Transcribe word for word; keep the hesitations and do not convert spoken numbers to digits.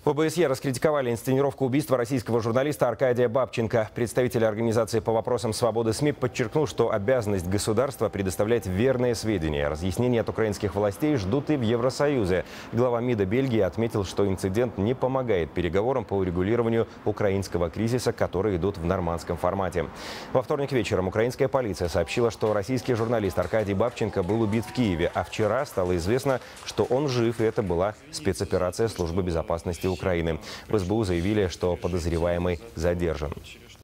В ОБСЕ раскритиковали инсценировку убийства российского журналиста Аркадия Бабченко. Представитель организации по вопросам свободы СМИ подчеркнул, что обязанность государства предоставлять верные сведения. Разъяснения от украинских властей ждут и в Евросоюзе. Глава МИДа Бельгии отметил, что инцидент не помогает переговорам по урегулированию украинского кризиса, которые идут в нормандском формате. Во вторник вечером украинская полиция сообщила, что российский журналист Аркадий Бабченко был убит в Киеве, а вчера стало известно, что он жив, и это была спецоперация Службы безопасности Украины. В СБУ заявили, что подозреваемый задержан.